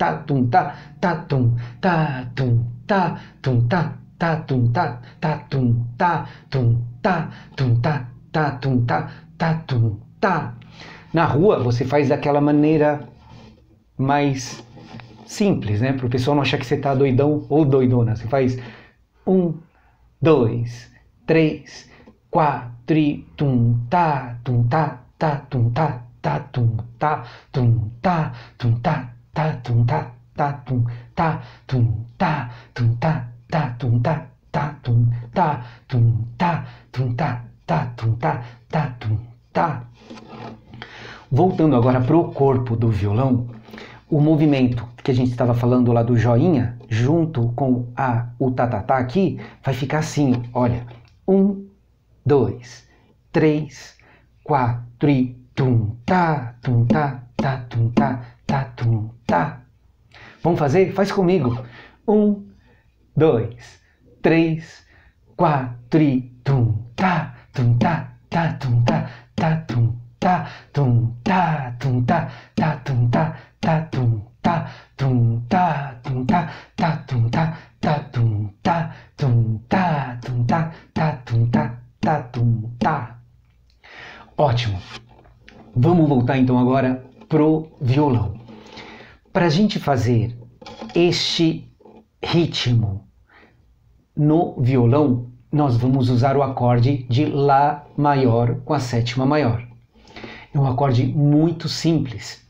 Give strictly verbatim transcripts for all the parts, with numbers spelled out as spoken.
tá, tum, tá, tá, tum, tá, tum, tá, tum, tá, tá, tum, tá, tá, tum, tá, tum, tá, tum, tá, tá, tum, tá, tá, tum, tá. Na rua você faz daquela maneira mais simples, né? Para o pessoal não achar que você tá doidão ou doidona. Você faz um, dois, três, quatro, e tum, tá, tum, tá, tá, tum, tá, tá, tum, tá, tum, tá, tum, tá, tá, tum, tá, tá, tum, tá, tum, tá, tum, tá, tá, tum, tá, tá, tum, tá, tum, tá, tum, tá, tá, tum, tá, tá, tum, tá. Voltando agora para o corpo do violão, o movimento que a gente estava falando lá do joinha, junto com a, o tatatá aqui, vai ficar assim, olha, um, dois, três, quatro, e tum, tá, tum, tá, tá, tum, tá, tá, tum, tá. Vamos fazer? Faz comigo. Um, dois, três, quatro, e tum, tá, tum, tá, tá, tum, tá, tá, tum, tá, tum, tá, tum, tá, tá, tum, tá, tá, tum, tá, tum, tá, tum, tá, tá, tum, tá, tá, tum, tá, tum, tá, tum, tá, tá, tum, tá, tá, tum, tá. Ótimo. Vamos voltar então agora pro violão. Para a gente fazer este ritmo no violão, nós vamos usar o acorde de Lá maior com a sétima maior. É um acorde muito simples.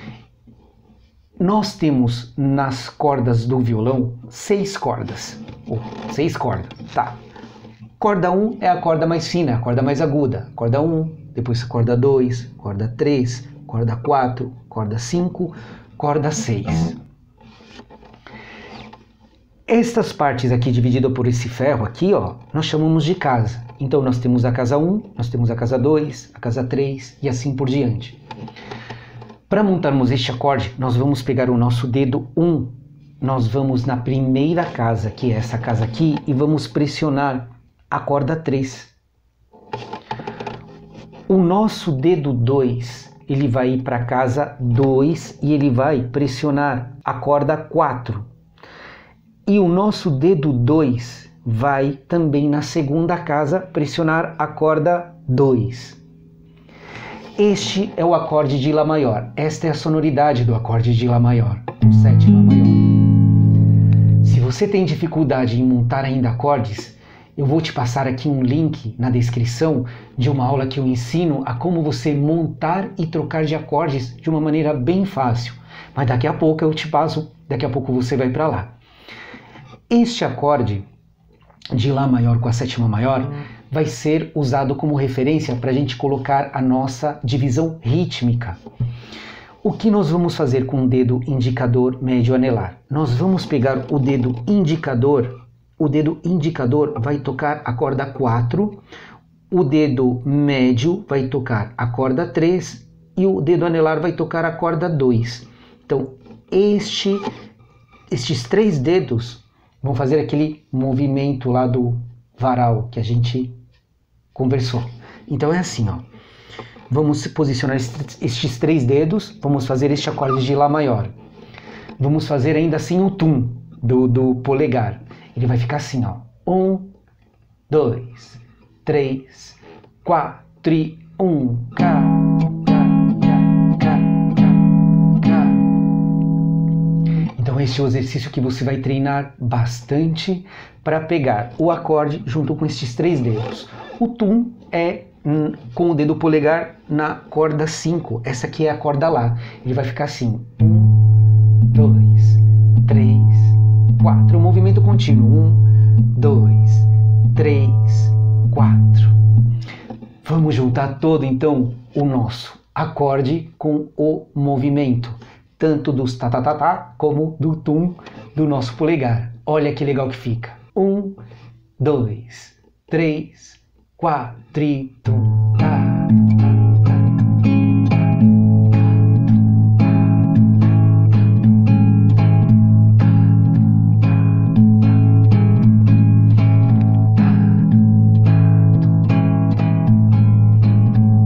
Nós temos nas cordas do violão seis cordas. Oh, seis cordas, tá. Corda um é a corda mais fina, a corda mais aguda. Corda um, depois corda dois, corda três, corda quatro, corda cinco, corda seis. Estas partes aqui divididas por esse ferro aqui, ó, nós chamamos de casa. Então nós temos a casa um, nós temos a casa dois, a casa três e assim por diante. Para montarmos este acorde, nós vamos pegar o nosso dedo um, nós vamos na primeira casa, que é essa casa aqui, e vamos pressionar a corda três. O nosso dedo dois, ele vai ir para a casa dois e ele vai pressionar a corda quatro. E o nosso dedo dois vai também na segunda casa pressionar a corda dois. Este é o acorde de Lá maior. Esta é a sonoridade do acorde de Lá maior, com sétima maior. Se você tem dificuldade em montar ainda acordes, eu vou te passar aqui um link na descrição de uma aula que eu ensino a como você montar e trocar de acordes de uma maneira bem fácil. Mas daqui a pouco eu te passo, daqui a pouco você vai para lá. Este acorde de Lá maior com a sétima maior vai ser usado como referência para a gente colocar a nossa divisão rítmica. O que nós vamos fazer com o dedo indicador, médio, anelar? Nós vamos pegar o dedo indicador, o dedo indicador vai tocar a corda quatro, o dedo médio vai tocar a corda três e o dedo anelar vai tocar a corda dois. Então, este, estes três dedos vão fazer aquele movimento lá do varal que a gente conversou. Então é assim, ó. Vamos posicionar estes três dedos, vamos fazer este acorde de Lá maior. Vamos fazer ainda assim o tum do, do polegar. Ele vai ficar assim, ó. Um, dois, três, quatro e um. Cá, cá, cá, cá, cá, cá. Então este é o exercício que você vai treinar bastante para pegar o acorde junto com estes três dedos. O tum é hum, com o dedo polegar na corda cinco. Essa aqui é a corda Lá. Ele vai ficar assim. Um, dois, três, quatro. O movimento contínuo. Um, dois, três, quatro. Vamos juntar todo então o nosso acorde com o movimento, tanto dos tatatatá como do tum do nosso polegar. Olha que legal que fica. Um, dois, três, quatro e tum, tá, tá, tá.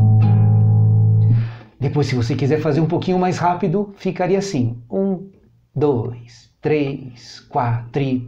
Depois, se você quiser fazer um pouquinho mais rápido, ficaria assim. Um, dois, três, quatro e...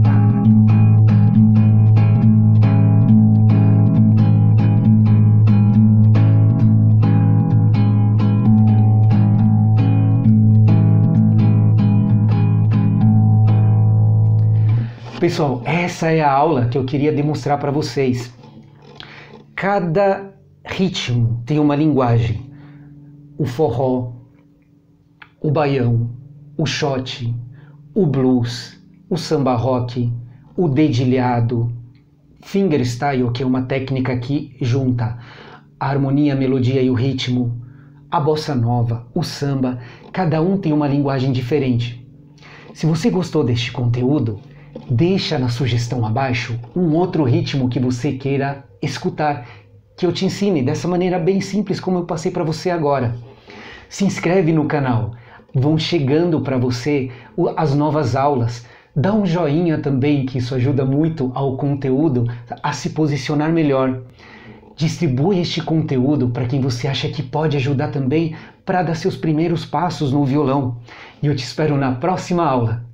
Pessoal, essa é a aula que eu queria demonstrar para vocês. Cada ritmo tem uma linguagem. O forró, o baião, o shot, o blues, o samba rock, o dedilhado, fingerstyle, que é uma técnica que junta a harmonia, a melodia e o ritmo, a bossa nova, o samba, cada um tem uma linguagem diferente. Se você gostou deste conteúdo, deixa na sugestão abaixo um outro ritmo que você queira escutar, que eu te ensine dessa maneira bem simples como eu passei para você agora. Se inscreve no canal, vão chegando para você as novas aulas. Dá um joinha também, que isso ajuda muito ao conteúdo a se posicionar melhor. Distribui este conteúdo para quem você acha que pode ajudar também para dar seus primeiros passos no violão. E eu te espero na próxima aula.